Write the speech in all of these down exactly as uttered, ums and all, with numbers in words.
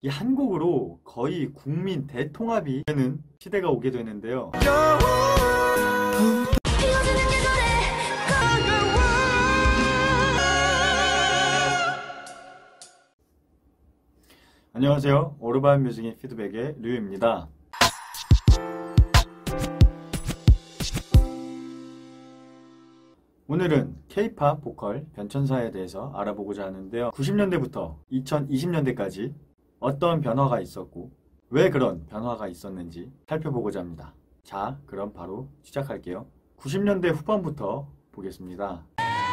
이 한 곡으로 거의 국민 대통합이 되는 시대가 오게 되는데요. 안녕하세요. 오르반 뮤직인 피드백의 류입니다. 오늘은 케이팝 보컬 변천사에 대해서 알아보고자 하는데요. 구십 년대부터 이천이십 년대까지 어떤 변화가 있었고 왜 그런 변화가 있었는지 살펴보고자 합니다. 자, 그럼 바로 시작할게요. 구십 년대 후반부터 보겠습니다.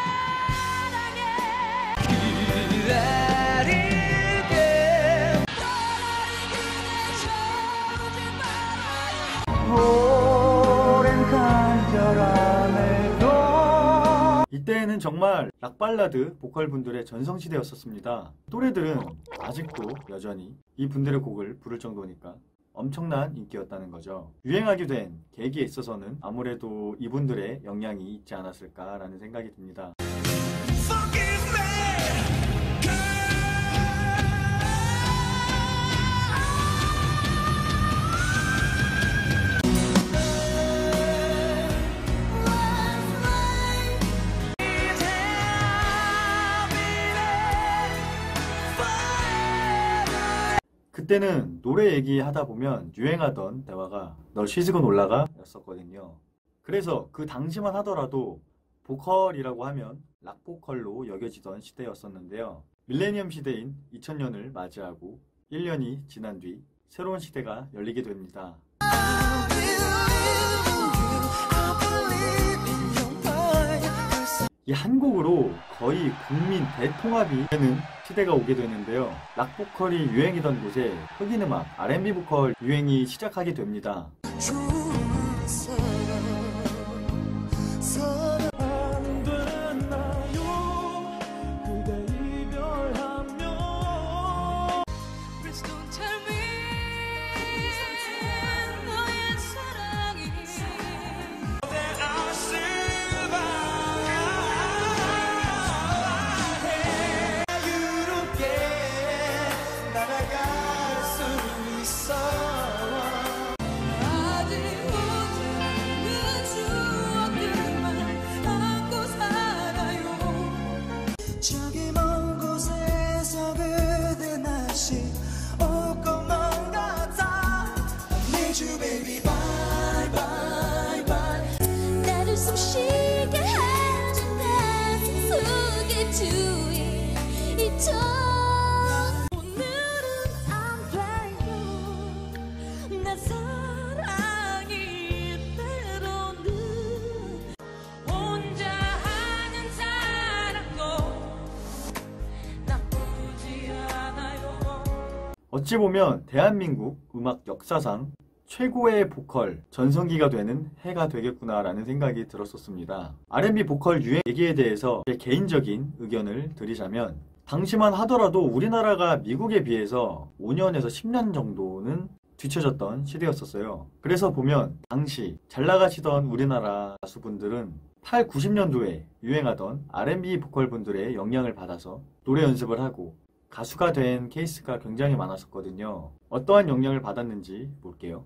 이때는 정말 락발라드 보컬분들의 전성시대였었습니다. 또래들은 아직도 여전히 이 분들의 곡을 부를 정도니까 엄청난 인기였다는 거죠. 유행하게 된 계기에 있어서는 아무래도 이분들의 영향이 있지 않았을까라는 생각이 듭니다. 그때는 노래 얘기하다 보면 유행하던 대화가 널 씻고 올라가 였었거든요. 그래서 그 당시만 하더라도 보컬이라고 하면 락보컬로 여겨지던 시대였었는데요. 밀레니엄 시대인 이천 년을 맞이하고 일 년이 지난 뒤 새로운 시대가 열리게 됩니다. 이 한 곡으로 거의 국민 대통합이 되는 시대가 오게 되는데요. 락보컬이 유행이던 곳에 흑인음악, 알 앤 비 보컬 유행이 시작하게 됩니다. 저기 먼 곳에서 그대 다시 올 것만 같아. Need you baby bye bye bye. 나를 숨쉬게 해준 가슴 속에 주위 있죠. 오늘은 안 돼요. 내 사랑이 때로는 혼자 하는 사랑도 어찌 보면 대한민국 음악 역사상 최고의 보컬 전성기가 되는 해가 되겠구나라는 생각이 들었었습니다. 알 앤 비 보컬 유행 얘기에 대해서 제 개인적인 의견을 드리자면 당시만 하더라도 우리나라가 미국에 비해서 오 년에서 십 년 정도는 뒤처졌던 시대였었어요. 그래서 보면 당시 잘 나가시던 우리나라 가수분들은 팔, 구십 년도에 유행하던 알 앤 비 보컬분들의 영향을 받아서 노래 연습을 하고 가수가 된 케이스가 굉장히 많았었거든요. 어떠한 영향을 받았는지 볼게요.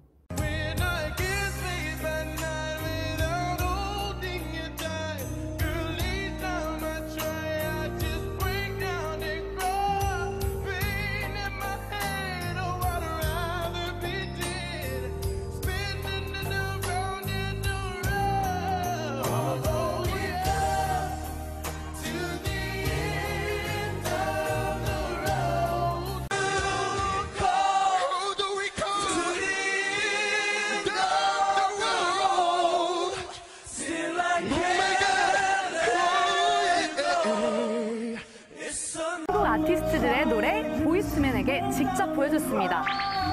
아티스트들의 노래 보이스맨에게 직접 보여줬습니다.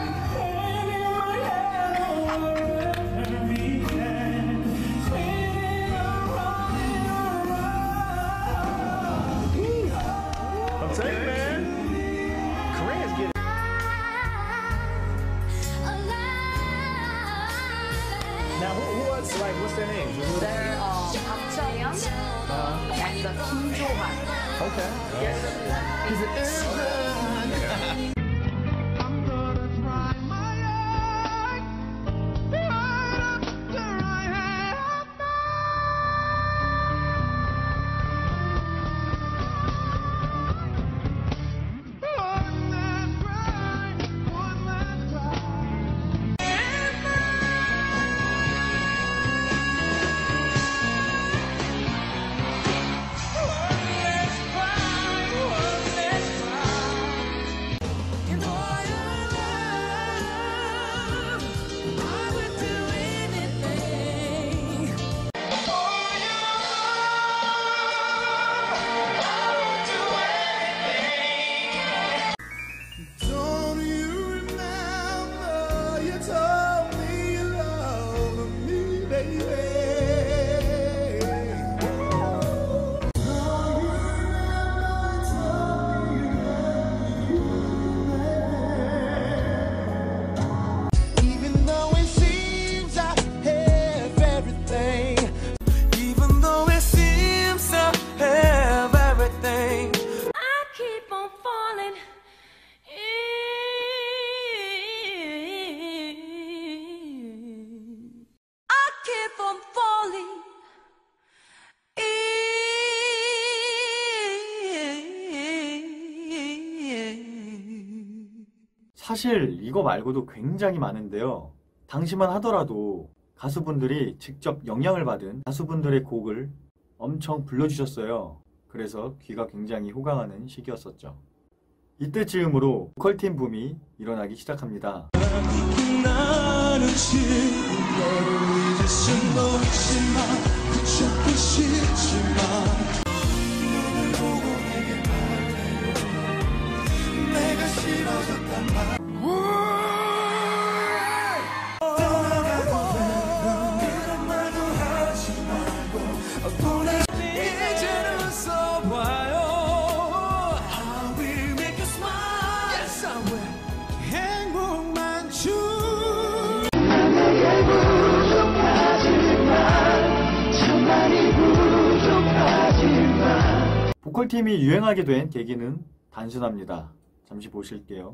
Now, who, who was like? What's their names? They're uh, 박정현 Uh, and 김조한. okay. Yes. Is it? 사실 이거 말고도 굉장히 많은데요. 당시만 하더라도 가수분들이 직접 영향을 받은 가수분들의 곡을 엄청 불러주셨어요. 그래서 귀가 굉장히 호강하는 시기였었죠. 이때 즈음으로 보컬팀 붐이 일어나기 시작합니다. 나는 지금 너를 잊을 순 없지만 붙잡고 싶지만 눈을 보고 내게 말해요. 내가 싫어졌단 말. 떠나가고 그런 말도 하지 말고 보내. 이제는 써봐요. I will make you smile. Yes, I will. 행복만 주. 보컬팀이 유행하게 된 계기는 단순합니다. 잠시 보실게요.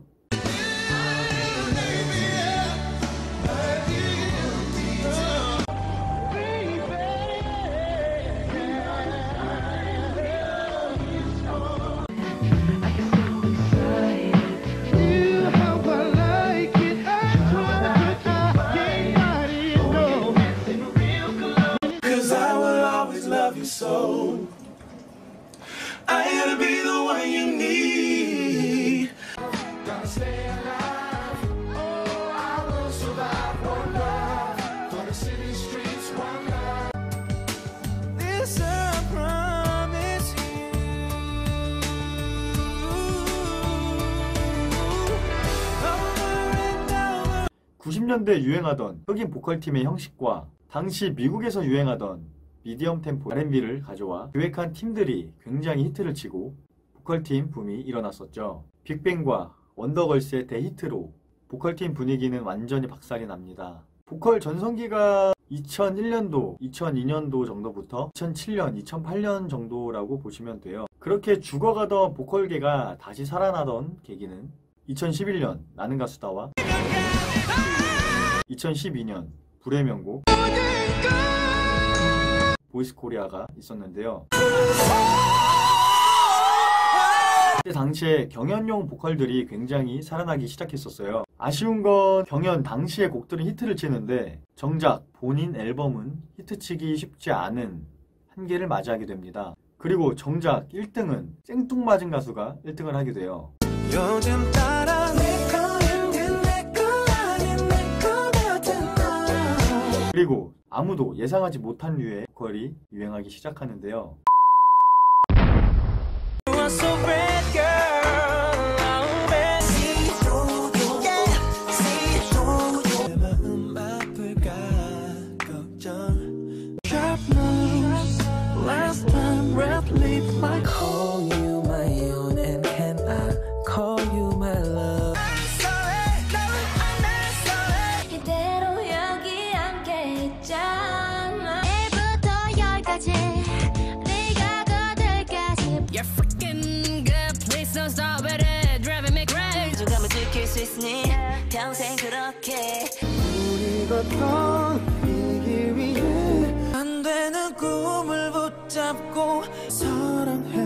Cause I will always love you so. I gotta be the one you need. Gotta stay alive. Oh, I will survive. One love for the city streets. One love. This I promise you. Over and over. 구십 년대 유행하던 흑인 보컬팀의 형식과 당시 미국에서 유행하던 미디엄 템포 알앤비를 가져와 기획한 팀들이 굉장히 히트를 치고 보컬팀 붐이 일어났었죠. 빅뱅과 원더걸스의 대히트로 보컬팀 분위기는 완전히 박살이 납니다. 보컬 전성기가 이천일 년도, 이천이 년도 정도부터 이천칠 년, 이천팔 년 정도라고 보시면 돼요. 그렇게 죽어가던 보컬계가 다시 살아나던 계기는 이천십일 년 나는 가수다와 이천십이 년 불의 명곡 보이스코리아가 있었는데요. 그때 당시에 경연용 보컬들이 굉장히 살아나기 시작했었어요. 아쉬운 건 경연 당시의 곡들은 히트를 치는데 정작 본인 앨범은 히트치기 쉽지 않은 한계를 맞이하게 됩니다. 그리고 정작 일 등은 생뚱맞은 가수가 일 등을 하게 돼요. 요즘 따라 내 거는 내 거 아닌 내 거 같은 너. 그리고 아무도 예상하지 못한 류의 보컬이 유행하기 시작하는데요. You are so bad, girl. Oh, baby. Yeah, see. 내 마음 아플까 걱정. Sharp nose. Last time red lips like call you my own and can I call you my love. I'm sorry, no, I'm not sorry. 이대로 여기 함께 있잖아. 일부터 열까지 네가 더 될까지. You're freaking good, please don't stop with it, driving me crazy. 소중함을 지킬 수 있으니 평생 그렇게 우리 걷던 이 길 위에 안 되는 꿈을 붙잡고 사랑해.